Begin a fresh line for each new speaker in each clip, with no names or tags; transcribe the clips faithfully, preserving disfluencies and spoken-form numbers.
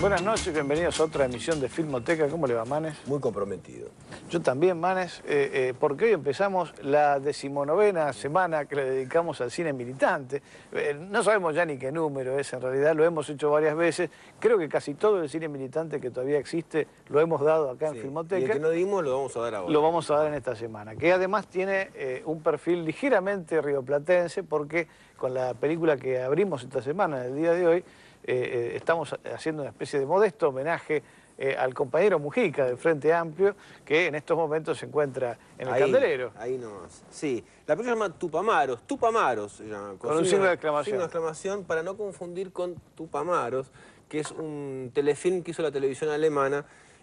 Buenas noches, bienvenidos a otra emisión de Filmoteca. ¿Cómo le va, Manes?
Muy comprometido.
Yo también, Manes, eh, eh, porque hoy empezamos la decimonovena semana que le dedicamos al cine militante. Eh, no sabemos ya ni qué número es, en realidad lo hemos hecho varias veces. Creo que casi todo el cine militante que todavía existe lo hemos dado acá
Sí.
en Filmoteca.
Y el que no dimos lo vamos a dar ahora.
Lo vamos a dar en esta semana, que además tiene eh, un perfil ligeramente rioplatense, porque con la película que abrimos esta semana, el día de hoy, Eh, eh, estamos haciendo una especie de modesto homenaje eh, al compañero Mujica del Frente Amplio, que en estos momentos se encuentra en el
ahí,
Candelero.
Ahí nomás. Sí. La película se llama Tupamaros. Tupamaros se llama.
Con, con un signo de exclamación.
Signo de exclamación para no confundir con Tupamaros, que es un telefilm que hizo la televisión alemana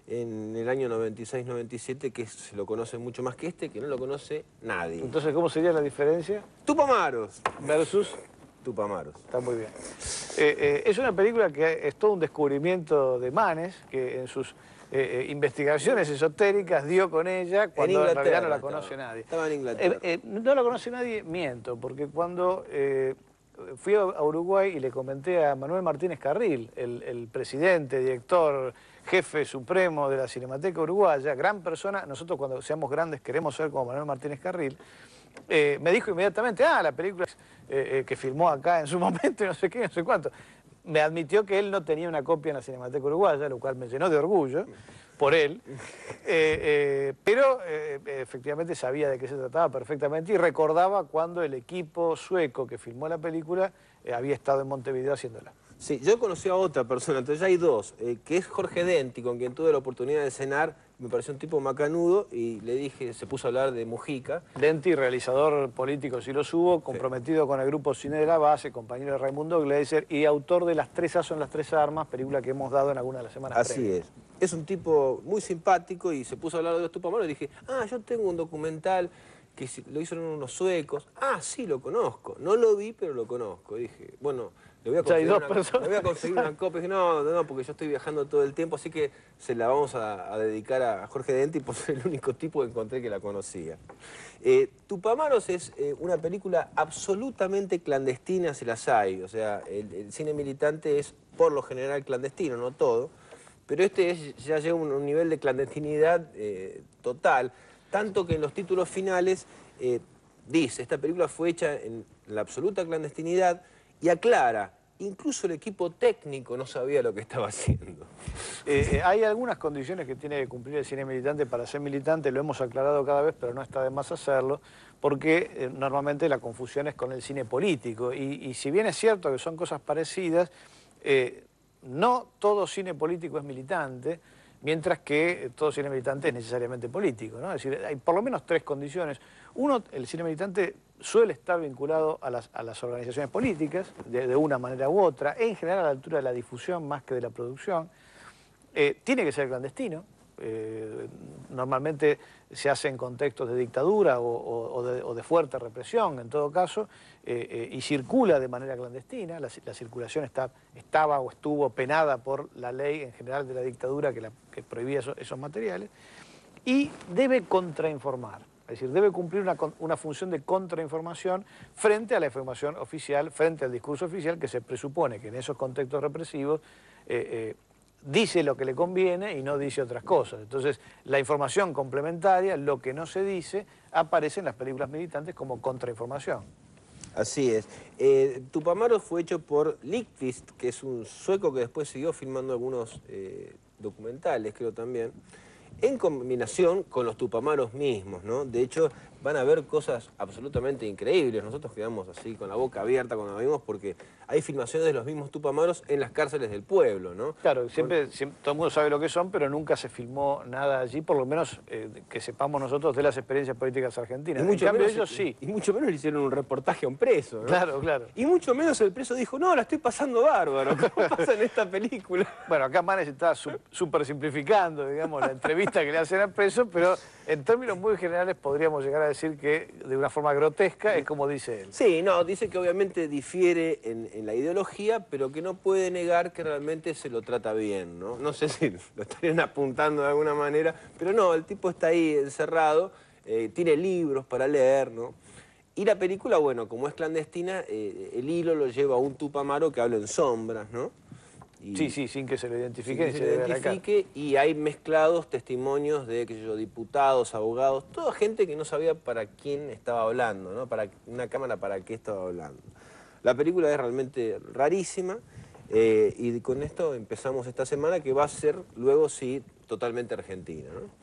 en el año noventa y seis noventa y siete, que se lo conoce mucho más que este, que no lo conoce nadie.
Entonces, ¿cómo sería la diferencia?
Tupamaros.
Versus...
Tupamaros.
Está muy bien. Eh, eh, es una película que es todo un descubrimiento de Manes, que en sus eh, eh, investigaciones esotéricas dio con ella cuando en, en realidad no la conoce
estaba,
nadie.
Estaba en Inglaterra.
Eh, eh, no la conoce nadie, miento, porque cuando eh, fui a Uruguay y le comenté a Manuel Martínez Carril, el, el presidente, director, jefe supremo de la Cinemateca Uruguaya, gran persona, nosotros cuando seamos grandes queremos ser como Manuel Martínez Carril, Eh, me dijo inmediatamente, ah, la película eh, eh, que filmó acá en su momento y no sé qué, no sé cuánto. Me admitió que él no tenía una copia en la Cinemateca Uruguaya, lo cual me llenó de orgullo por él, eh, eh, pero eh, efectivamente sabía de qué se trataba perfectamente y recordaba cuando el equipo sueco que filmó la película eh, había estado en Montevideo haciéndola.
Sí, yo conocí a otra persona, entonces ya hay dos, eh, que es Jorge Denti, con quien tuve la oportunidad de cenar, me pareció un tipo macanudo, y le dije, se puso a hablar de Mujica.
Denti, realizador político, si lo subo, comprometido sí. con el grupo Cine de la Base, compañero de Raimundo Gleiser, y autor de Las Tres A son las Tres Armas, película que hemos dado en alguna de las semanas
Así
previas.
es. Es un tipo muy simpático, y se puso a hablar de los Tupamaros, y dije, ah, yo tengo un documental que lo hicieron unos suecos. Ah, sí, lo conozco. No lo vi, pero lo conozco. Dije, bueno, le voy a conseguir,
o sea,
una, le voy a conseguir una copia. Dije, no, no, porque yo estoy viajando todo el tiempo, así que se la vamos a, a dedicar a Jorge Denti, por ser el único tipo que encontré que la conocía. Eh, Tupamaros es eh, una película absolutamente clandestina, si las hay. O sea, el, el cine militante es por lo general clandestino, no todo. Pero este es, ya llega a un, un nivel de clandestinidad eh, total. Tanto que en los títulos finales eh, dice, esta película fue hecha en la absoluta clandestinidad y aclara, incluso el equipo técnico no sabía lo que estaba haciendo.
Eh, eh, hay algunas condiciones que tiene que cumplir el cine militante para ser militante, lo hemos aclarado cada vez, pero no está de más hacerlo, porque eh, normalmente la confusión es con el cine político. Y, y si bien es cierto que son cosas parecidas, eh, no todo cine político es militante, mientras que todo cine militante es necesariamente político, ¿no? Es decir, hay por lo menos tres condiciones. Uno, el cine militante suele estar vinculado a las, a las organizaciones políticas, de, de una manera u otra, en general a la altura de la difusión más que de la producción. Eh, tiene que ser clandestino. Eh, normalmente se hace en contextos de dictadura o, o, o, de, o de fuerte represión, en todo caso, eh, eh, y circula de manera clandestina. La, la circulación está, estaba o estuvo penada por la ley en general de la dictadura que, la, que prohibía eso, esos materiales, y debe contrainformar, es decir, debe cumplir una, una función de contrainformación frente a la información oficial, frente al discurso oficial, que se presupone que en esos contextos represivos eh, eh, dice lo que le conviene y no dice otras cosas. Entonces, la información complementaria, lo que no se dice, aparece en las películas militantes como contrainformación.
Así es. Eh, Tupamaros fue hecho por Lickfist, que es un sueco que después siguió filmando algunos eh, documentales, creo también, en combinación con los Tupamaros mismos, ¿no? De hecho, van a ver cosas absolutamente increíbles. Nosotros quedamos así con la boca abierta cuando lo vimos porque hay filmaciones de los mismos Tupamaros en las cárceles del pueblo, ¿no?
Claro, siempre, siempre todo el mundo sabe lo que son, pero nunca se filmó nada allí, por lo menos eh, que sepamos nosotros de las experiencias políticas argentinas.
Y mucho
en cambio
menos,
ellos sí.
Y mucho menos le hicieron un reportaje a un preso, ¿no?
Claro, claro.
Y mucho menos el preso dijo, no, la estoy pasando bárbaro, ¿cómo pasa en esta película?
Bueno, acá Manes está súper simplificando, digamos, la entrevista que le hacen al preso, pero en términos muy generales podríamos llegar a decir que de una forma grotesca es como dice él.
Sí, no, dice que obviamente difiere en, en la ideología, pero que no puede negar que realmente se lo trata bien, ¿no? No sé si lo estarían apuntando de alguna manera, pero no, el tipo está ahí encerrado, eh, tiene libros para leer, ¿no? Y la película, bueno, como es clandestina, eh, el hilo lo lleva a un Tupamaro que habla en sombras, ¿no? Y,
sí, sí, sin que se lo identifique
sin
ni
que
se,
se
le vea la cara.
identifique, y hay mezclados testimonios de, qué sé yo, diputados, abogados, toda gente que no sabía para quién estaba hablando, ¿no? Para una cámara para qué estaba hablando. La película es realmente rarísima, eh, y con esto empezamos esta semana, que va a ser luego sí totalmente argentina, ¿no?